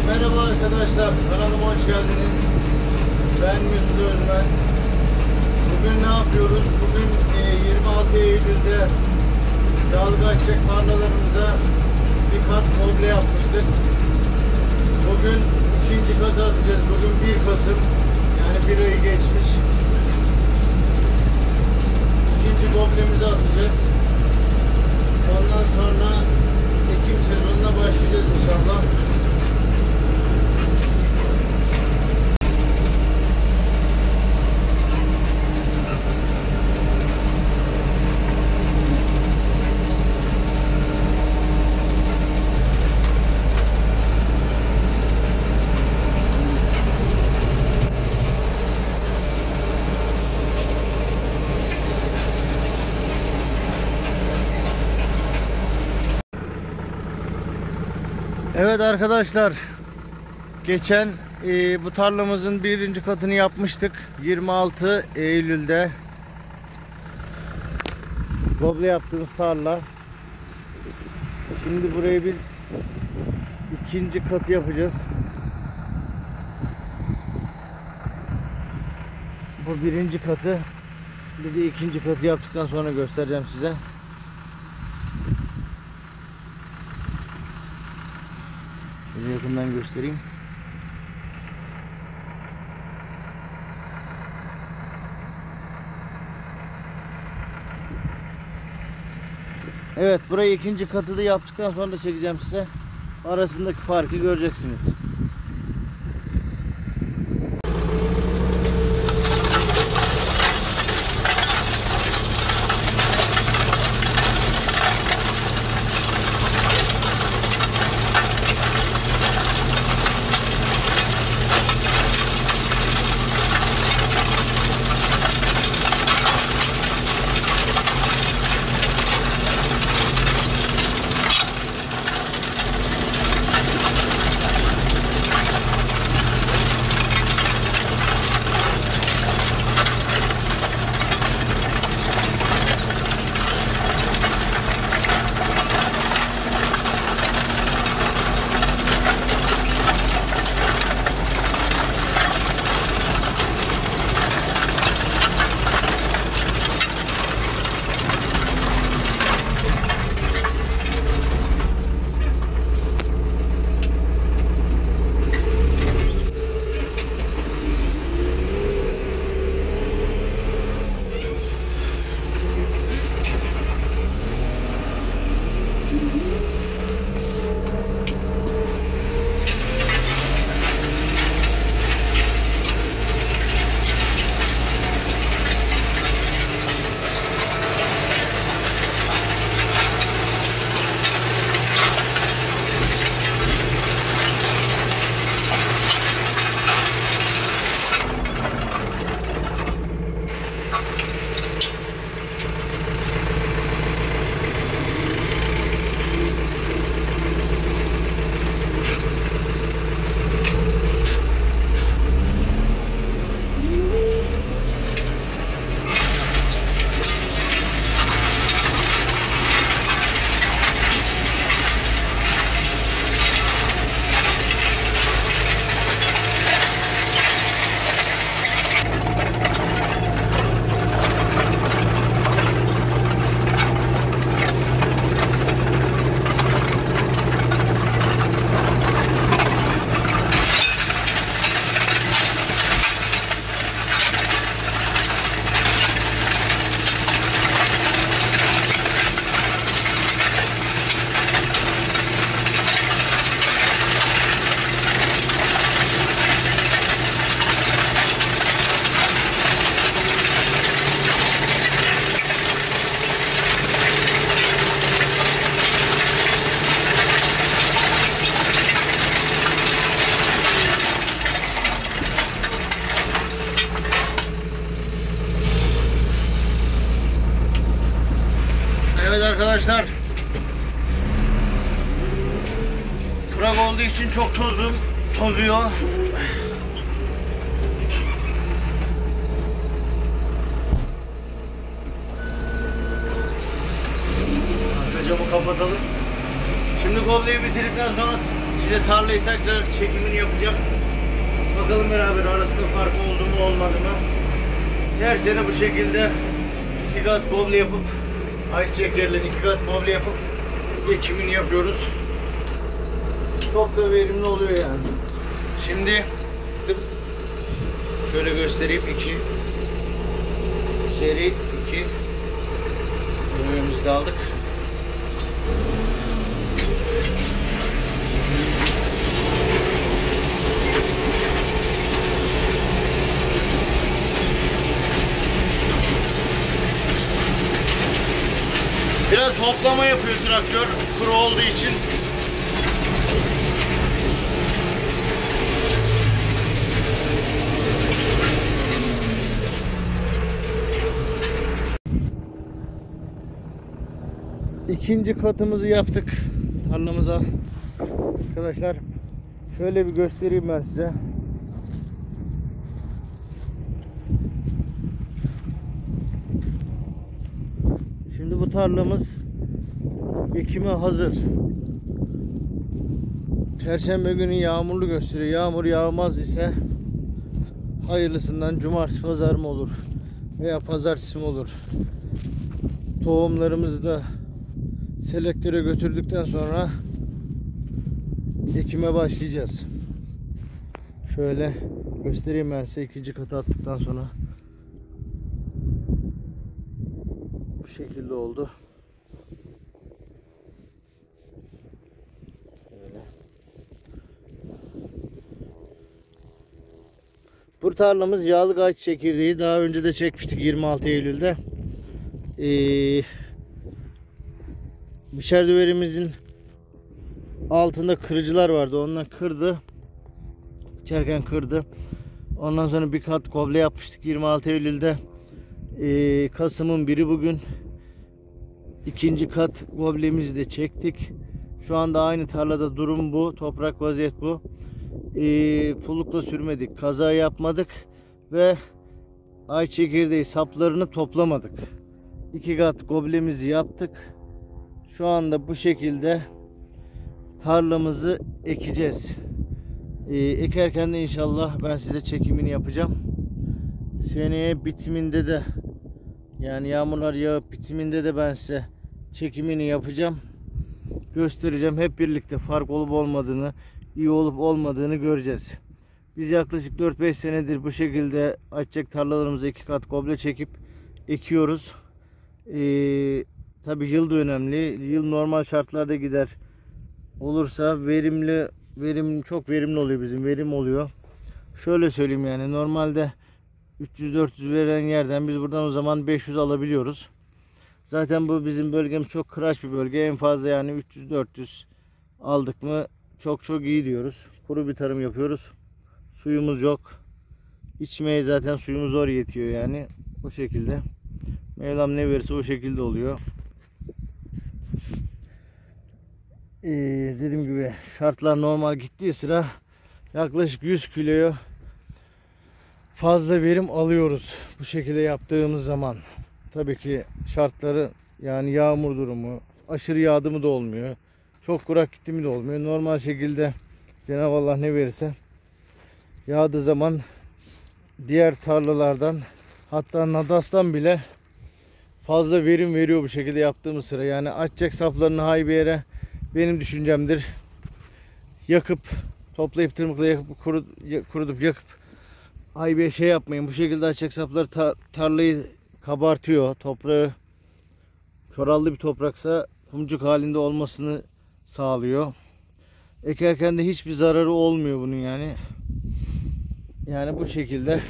Merhaba arkadaşlar, kanalıma hoş geldiniz. Ben Müslü Özmen. Bugün ne yapıyoruz? Bugün 26 Eylül'de dalgıçlık tarlalarımıza bir kat komple yapmıştık. Bugün ikinci katı atacağız. Bugün 1 Kasım, yani bir ayı geçmiş. İkinci komplemizi atacağız. Ondan sonra ekim sezonuna başlayacağız inşallah. Evet arkadaşlar, geçen bu tarlamızın birinci katını yapmıştık 26 Eylül'de. Goble yaptığımız tarla. Şimdi burayı biz ikinci katı yapacağız. Bu birinci katı, bir de ikinci katı yaptıktan sonra göstereceğim size. Şöyle yakından göstereyim. Evet, burayı ikinci katı da yaptıktan sonra da çekeceğim size. Arasındaki farkı göreceksiniz. Evet arkadaşlar, kurak olduğu için çok tozuyor. Arka camı kapatalım. Şimdi gobleyi bitirdikten sonra size tarlayı tekrar çekimini yapacağım. Bakalım beraber arasında fark oldu mu olmadı mı. Her sene bu şekilde 2 kat goble yapıp ayçiçek yerlerini 2 kat goble yapıp ekimini yapıyoruz. Çok da verimli oluyor yani. Şimdi şöyle göstereyim, 2 seri 2 ürünümüzü de aldık. Biraz hoplama yapıyor traktör kuru olduğu için. İkinci katımızı yaptık tarlamıza. Arkadaşlar şöyle bir göstereyim ben size. Şimdi bu tarlamız ekime hazır. Perşembe günü yağmurlu gösteriyor. Yağmur yağmaz ise hayırlısından cumartesi pazar mı olur veya pazartesi mi olur. Tohumlarımızı da selektöre götürdükten sonra ekime başlayacağız. Şöyle göstereyim ben size, ikinci katı attıktan sonra bu şekilde oldu. Böyle. Bu tarlamız yağlık ağaç çekirdeği. Daha önce de çekmiştik 26 Eylül'de. Biçer düverimizin altında kırıcılar vardı. Ondan kırdı. Biçerken kırdı. Ondan sonra bir kat goble yapmıştık 26 Eylül'de. Kasım'ın 1'i bugün. İkinci kat goblemizi de çektik. Şu anda aynı tarlada durum bu. Toprak vaziyet bu. Pullukla sürmedik. Kaza yapmadık. Ve ay çekirdeği saplarını toplamadık. 2 kat goblemizi yaptık. Şu anda bu şekilde tarlamızı ekeceğiz. Ekerken de inşallah ben size çekimini yapacağım. Seneye bitiminde de, yani yağmurlar yağıp bitiminde de ben size çekimini yapacağım. Göstereceğim. Hep birlikte fark olup olmadığını, iyi olup olmadığını göreceğiz. Biz yaklaşık 4-5 senedir bu şekilde ayçiçek tarlalarımıza 2 kat goble çekip ekiyoruz. Tabi yıl da önemli. Yıl normal şartlarda gider olursa verim çok verimli oluyor, bizim verim oluyor. Şöyle söyleyeyim, yani normalde 300-400 verilen yerden biz buradan o zaman 500 alabiliyoruz. Zaten bu bizim bölgemiz çok kıraç bir bölge. En fazla yani 300-400 aldık mı çok çok iyi diyoruz. Kuru bir tarım yapıyoruz. Suyumuz yok. İçmeye zaten suyumuz zor yetiyor yani. Bu şekilde. Mevlam ne verirse o şekilde oluyor. Dediğim gibi şartlar normal gittiği sıra yaklaşık 100 kiloyu fazla verim alıyoruz bu şekilde yaptığımız zaman. Tabii ki şartları, yani yağmur durumu, aşırı yağdı mı da olmuyor, çok kurak gitti mi de olmuyor. Normal şekilde Cenab-ı Allah ne verirse yağdığı zaman diğer tarlalardan, hatta nadastan bile fazla verim veriyor bu şekilde yaptığımız sıra. Yani ayçiçek saplarını haybiyere, benim düşüncemdir, yakıp toplayıp tırmıkla yakıp kurutup yakıp haybiye şey yapmayın. Bu şekilde ayçiçek sapları tarlayı kabartıyor. Toprağı çorallı bir topraksa kumcuk halinde olmasını sağlıyor. Ekerken de hiçbir zararı olmuyor bunun yani. Yani bu şekilde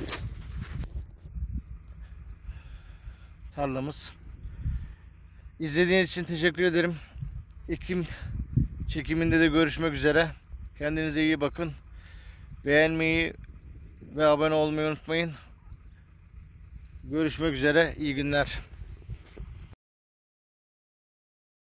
tarlamız. İzlediğiniz için teşekkür ederim. Ekim çekiminde de görüşmek üzere. Kendinize iyi bakın. Beğenmeyi ve abone olmayı unutmayın. Görüşmek üzere. İyi günler.